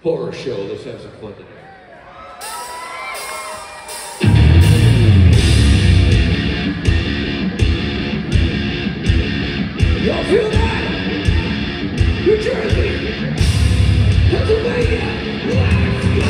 horror show. Let's have some fun today. Y'all feel that? New Jersey, Pennsylvania, let's go!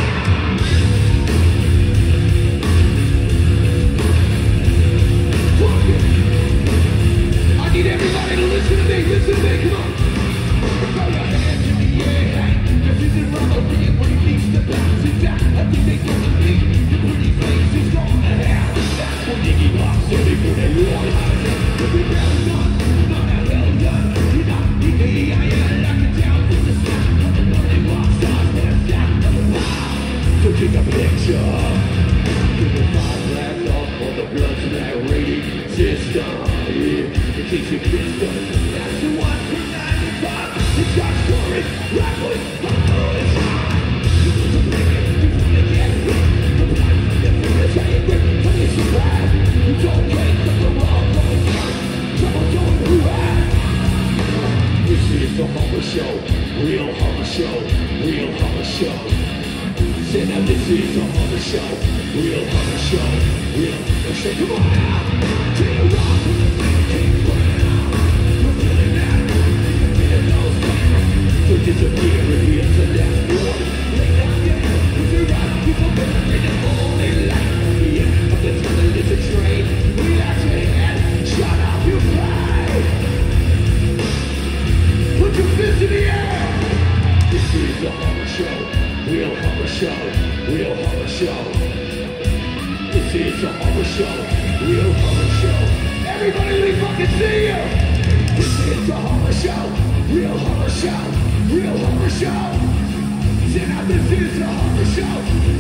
Fuck it. I need everybody to listen to me, come on. Throw your hands in the air. This isn't robbery, but it needs to bounce it back. I think they go to me. Your pretty face is going to hell. That's what Iggy Pop said before they won. Every round done, not that well done. You're not me, I am like a down from the snap. I'm the one that walks off their snap. So take a picture. Give the 5 laps off on the blood rating system. In case you missed us, that's the one from 95. It's got stories, rappers, followers. You need to bring it, you want to get hit. The blind from the fingers, I ain't grip, tell you so bad. You don't get the wrong, going down. Trouble going who had. This is the horror show, real horror show, real horror show. Say now this is a horror show, real horror show, real horror show. Come on now, take a rock from the thinking ground. We're feeling that, you're feeling those things. So disappear and be a celeste boy. Lay down your head with your eyes, people better in the only light. At the end of the tunnel is a train. Relax your head, shut up your pride. Put your fist in the air. This is a horror show, real horror show, real horror show. This is a horror show, real horror show. Everybody, let me fucking see you. This is a horror show, real horror show, real horror show. Say now this is a horror show,